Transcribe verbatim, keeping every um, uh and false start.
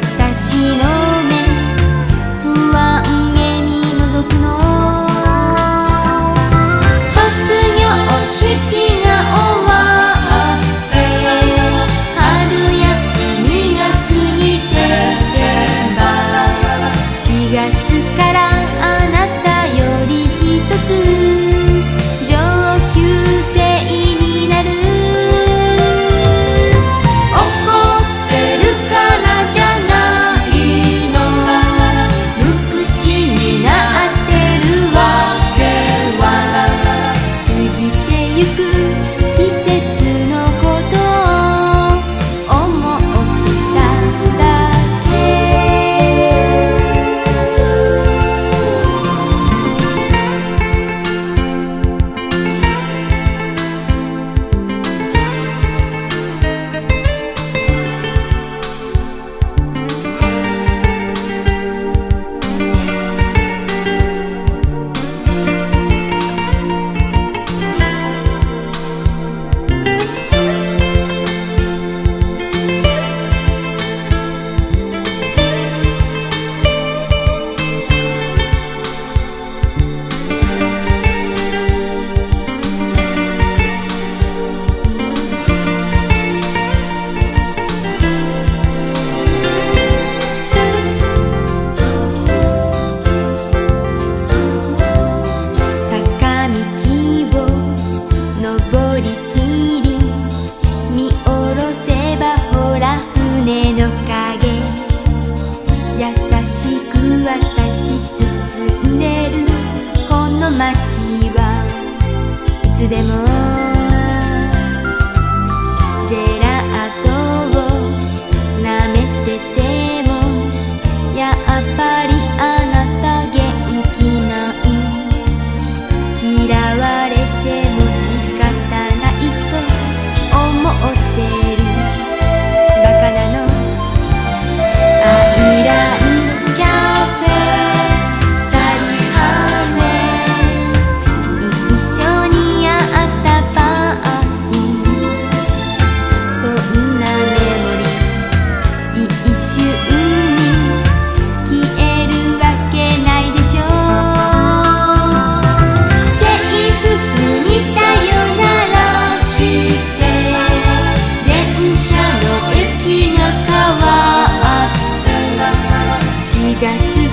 私の目不安げに覗くの。卒業式が終わって春休みが過ぎてけば、しがつからあなたよりひとつ上級生になる。怒ってるからじゃないの、無口になってるわけは、過ぎてゆく季節のことを思っただけ。登りきり見下ろせばほら船の影、優しく私包んでるこの街はいつでもジェラートを舐めててもやっぱりあなた元気ない、嫌われても仕方ないと思ってるバカなの。アイランドキャフェスタディハーウェイ、一緒にやったパーティー、そんなメモリー一瞬に消えるわけないでしょ。制服にさよならして電車の駅が変わってしがつ